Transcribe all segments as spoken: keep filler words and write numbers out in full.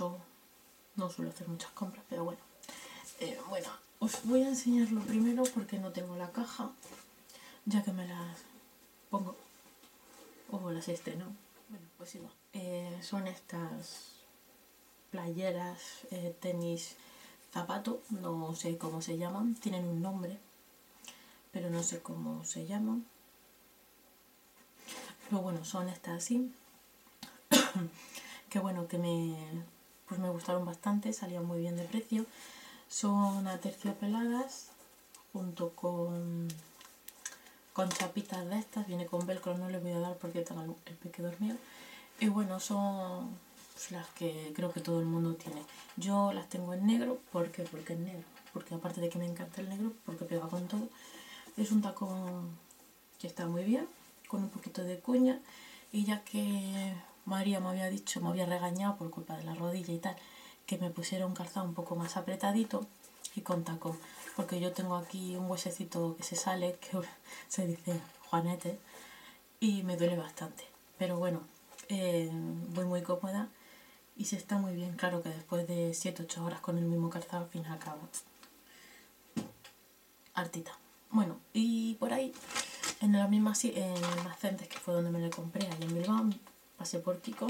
mucho, no suelo hacer muchas compras, pero bueno. Eh, bueno, os voy a enseñar lo primero porque no tengo la caja, ya que me las pongo o las estreno. Bueno, pues igual. Eh, son estas playeras, eh, tenis, zapato, no sé cómo se llaman, tienen un nombre, pero no sé cómo se llaman. Pero bueno, son estas así, que bueno, que me, pues me gustaron bastante, salían muy bien de precio. Son aterciopeladas, junto con, con chapitas de estas, viene con velcro, no les voy a dar porque tengo el peque dormido. Y bueno, son pues, las que creo que todo el mundo tiene. Yo las tengo en negro, ¿por qué? Porque es negro, porque aparte de que me encanta el negro, porque pega con todo. Es un tacón que está muy bien, con un poquito de cuña, y ya que María me había dicho, me había regañado por culpa de la rodilla y tal, que me pusiera un calzado un poco más apretadito y con tacón, porque yo tengo aquí un huesecito que se sale, que se dice juanete, y me duele bastante, pero bueno, eh, voy muy cómoda y se está muy bien. Claro que después de siete ocho horas con el mismo calzado, al final acaba hartita. Bueno, y por ahí, en la misma en Almacentes, que fue donde me lo compré, allá en Bilbao, pasé por Kiko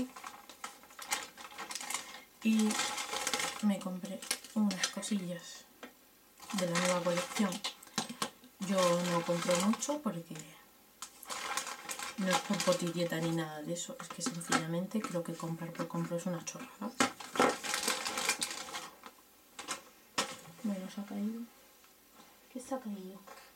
y me compré unas cosillas de la nueva colección. Yo no compré mucho porque no es por potilleta ni nada de eso, es que sencillamente creo que comprar por comprar es una chorrada. Me los ha caído. ¿Qué se ha caído?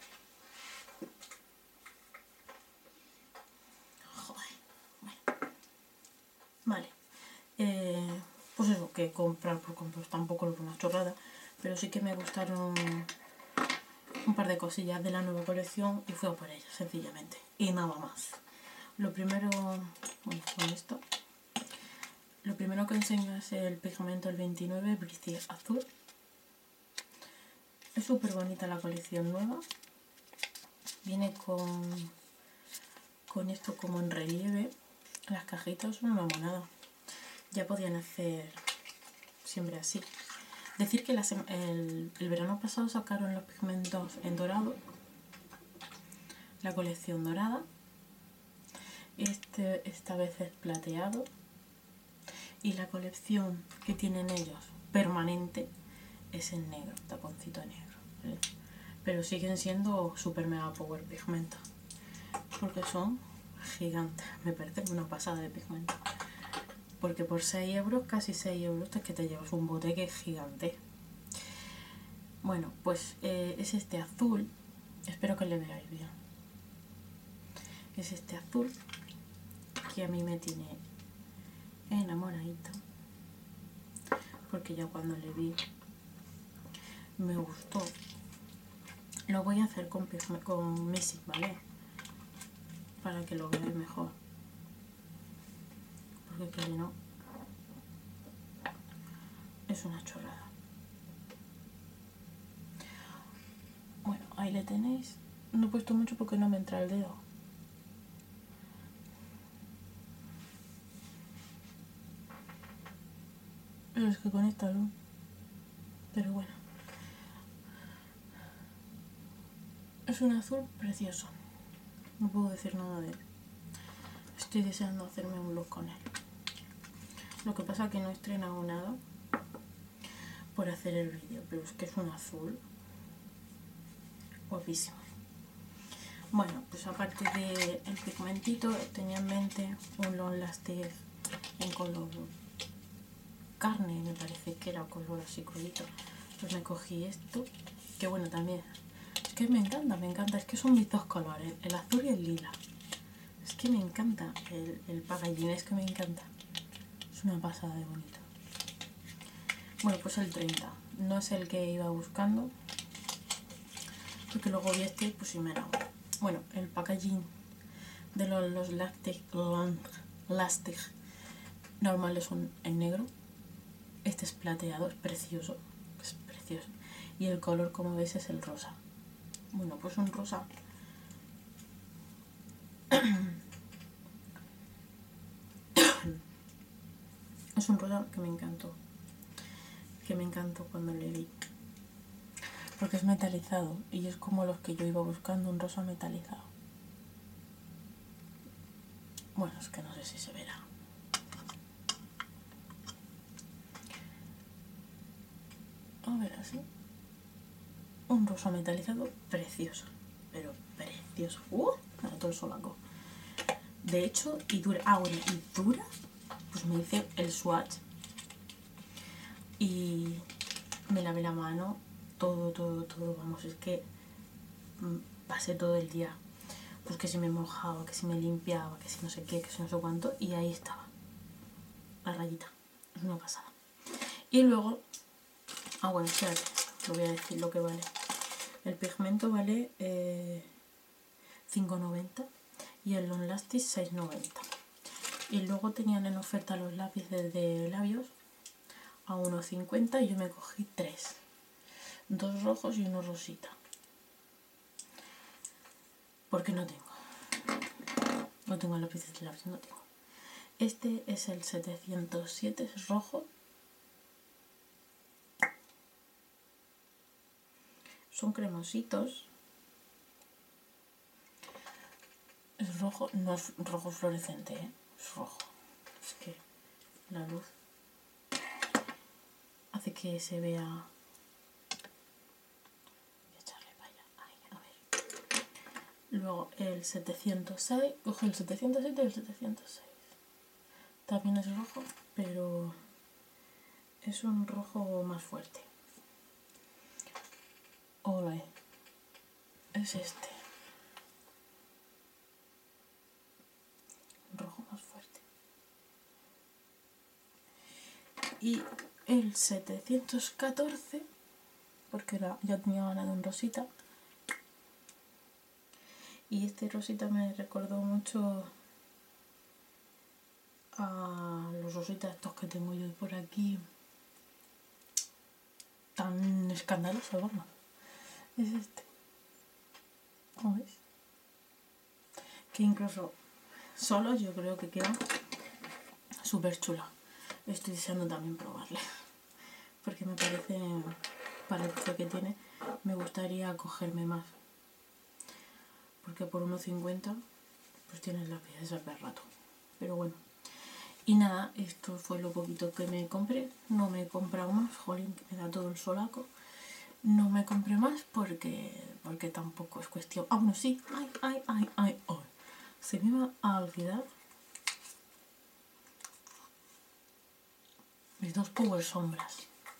Joder. Bueno. Vale. Eh, pues eso, que comprar por comprar tampoco es una chorrada, pero sí que me gustaron un par de cosillas de la nueva colección y fui a por ellas, sencillamente. Y nada más. Lo primero, bueno, con esto. Lo primero que enseño es el pigmento el veintinueve Brizzy Azul. Es súper bonita la colección nueva. Viene con, con esto como en relieve. Las cajitas son una monada. Ya podían hacer siempre así. Decir que la el, el verano pasado sacaron los pigmentos en dorado. La colección dorada. Este esta vez es plateado. Y la colección que tienen ellos permanente es en negro, taponcito negro, ¿vale? Pero siguen siendo super mega power pigmento, porque son gigantes, me parece una pasada de pigmento, porque por seis euros, casi seis euros, es que te llevas un bote que es gigante. Bueno, pues eh, es este azul, espero que le veáis bien, es este azul que a mí me tiene enamoradita, porque ya cuando le vi me gustó. Lo voy a hacer con, con Missy, ¿vale? Para que lo veáis mejor. Porque que no, es una chorrada. Bueno, ahí le tenéis. No he puesto mucho porque no me entra el dedo. Pero es que con esta luz. Pero bueno. Es un azul precioso. No puedo decir nada de él. Estoy deseando hacerme un look con él. Lo que pasa es que no he estrenado nada por hacer el vídeo, pero es que es un azul guapísimo. Bueno, pues aparte del pigmentito, tenía en mente un long lasting en color carne, me parece que era color así crudito. Pues me cogí esto, que bueno, también es que me encanta, me encanta, es que son mis dos colores, el azul y el lila. Es que me encanta el, el packaging, es que me encanta, es una pasada de bonito. Bueno, pues el treinta, no es el que iba buscando, porque luego vi este, pues sí me era. Bueno, el packaging de los, los Lastic, Lastic normales son en negro. Este es plateado, es precioso, es precioso. Y el color, como veis, es el rosa. Bueno, pues un rosa. Es un rosa que me encantó. que me encantó cuando le vi. Porque es metalizado y es como los que yo iba buscando, un rosa metalizado. Bueno, es que no sé si se verá. A ver, así. Un rosa metalizado precioso. Pero precioso. ¡Uh! Me todo el solaco. De hecho, y dura. Ah, bueno, y dura. Pues me hice el swatch. Y me lavé la mano. Todo, todo, todo. Vamos, es que pasé todo el día. Pues que si me mojaba, que si me limpiaba, que si no sé qué, que si no sé cuánto. Y ahí estaba. La rayita. Es una pasada. Y luego. Ah, bueno, espérate. Lo voy a decir lo que vale. El pigmento vale eh, cinco noventa y el Long Lasting seis noventa. Y luego tenían en oferta los lápices de labios a uno cincuenta y yo me cogí tres. Dos rojos y uno rosita. Porque no tengo. No tengo lápices de labios, no tengo. Este es el setecientos siete, es rojo. Son cremositos. Es rojo, no es rojo fluorescente, ¿eh? Es rojo. Es que la luz hace que se vea. Voy a echarle para allá. Ay, a ver. Luego el setecientos seis. Cojo el setecientos siete y el setecientos seis. También es rojo, pero es un rojo más fuerte. Ole. Es este. Rojo más fuerte. Y el setecientos catorce, porque era, ya tenía ganas de un rosita. Y este rosita me recordó mucho a los rositas estos que tengo yo por aquí. Tan escandaloso, vamos. Es este. ¿Cómo ves? Que incluso solo yo creo que queda súper chulo. Estoy deseando también probarle. Porque me parece, para el precio que tiene, me gustaría cogerme más. Porque por uno cincuenta pues tienes las piezas al rato. Pero bueno. Y nada, esto fue lo poquito que me compré. No me he comprado más. Jolín, que me da todo el solaco. No me compré más porque, porque tampoco es cuestión. Ah, bueno, sí. Ay, ay, ay, ay, ay. Se me iba a olvidar mis dos power sombras.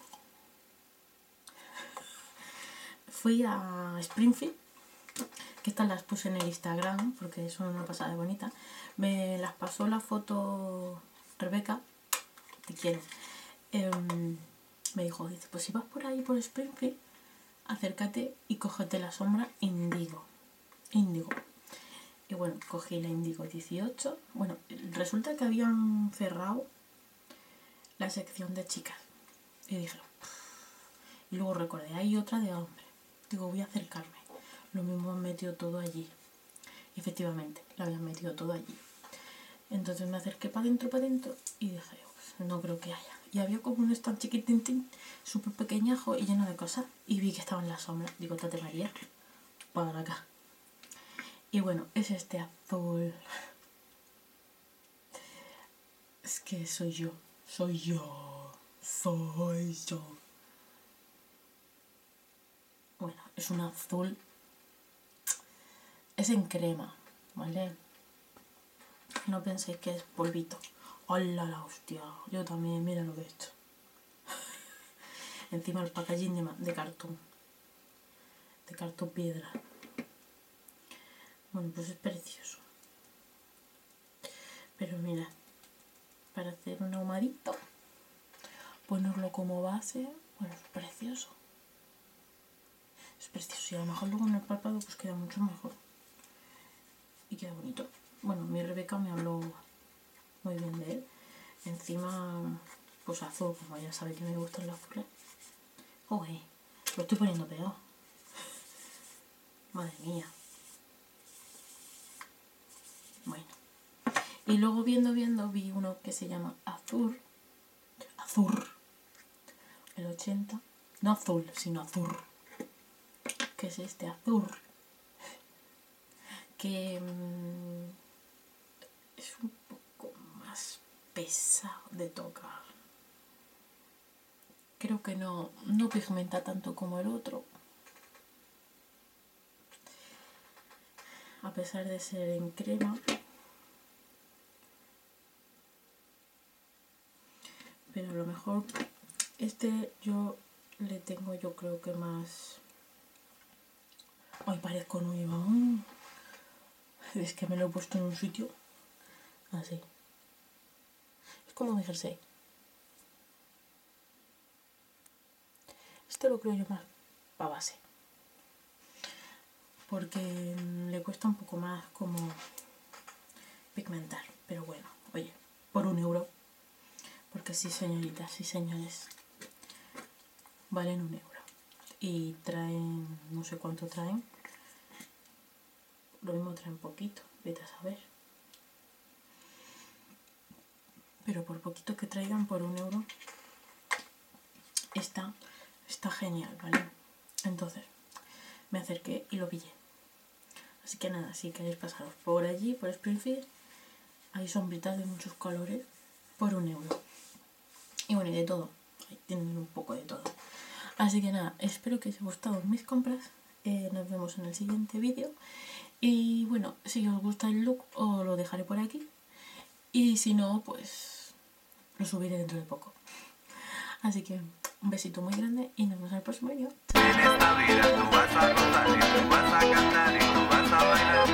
Fui a Springfield, que estas las puse en el Instagram porque son una pasada de bonita. Me las pasó la foto Rebeca, te quiero. Eh, me dijo, dice, pues si vas por ahí por Springfield, acércate y cógete la sombra Indigo. Indigo. Y bueno, cogí la Indigo dieciocho. Bueno, resulta que habían cerrado la sección de chicas. Y dije, y luego recordé, hay otra de hombre. Digo, voy a acercarme. Lo mismo han metido todo allí. Y efectivamente, lo habían metido todo allí. Entonces me acerqué para adentro, para adentro y dije, pues, no creo que haya. Y había como un stand chiquitín, súper pequeñajo y lleno de cosas. Y vi que estaba en la sombra. Digo, Tate María, para acá. Y bueno, es este azul. Es que soy yo. Soy yo. Soy yo. Bueno, es un azul. Es en crema, ¿vale? No penséis que es polvito. ¡Hola la hostia! Yo también, mira lo que he hecho. Encima el packaging de, de cartón. De cartón piedra. Bueno, pues es precioso. Pero mira, para hacer un ahumadito, ponerlo como base, bueno, es precioso. Es precioso y a lo mejor luego en el párpado pues queda mucho mejor. Y queda bonito. Bueno, mi Rebeca me habló muy bien de él. Encima, pues azul, como ya sabéis que me gustan los azules. Joder, lo estoy poniendo peor. Madre mía. Bueno. Y luego viendo, viendo, vi uno que se llama Azur. Azur. el ochenta, no azul, sino azul, que es este azul, que mmm, es un poco más pesado de tocar. Creo que no, no pigmenta tanto como el otro, a pesar de ser en crema. Pero a lo mejor este yo le tengo, yo creo que más... Ay, parezco nueva. Es que me lo he puesto en un sitio así. Es como mi jersey. Este lo creo yo más para base. Porque le cuesta un poco más como pigmentar. Pero bueno, oye, por un euro. Porque sí, señoritas, sí, señores. Valen un euro. Y traen, no sé cuánto traen. Lo mismo traen poquito, vete a saber. Pero por poquito que traigan, por un euro, está, está genial, ¿vale? Entonces, me acerqué y lo pillé. Así que nada, si queréis pasaros por allí, por Springfield, hay sombritas de muchos colores por un euro. Y bueno, y de todo. Ahí tienen un poco de todo. Así que nada, espero que os haya gustado mis compras. Eh, nos vemos en el siguiente vídeo. Y bueno, si os gusta el look, os lo dejaré por aquí. Y si no, pues lo subiré dentro de poco. Así que un besito muy grande y nos vemos en el próximo vídeo. En esta vida tú vas a gozar y tú vas a cantar y tú vas a bailar.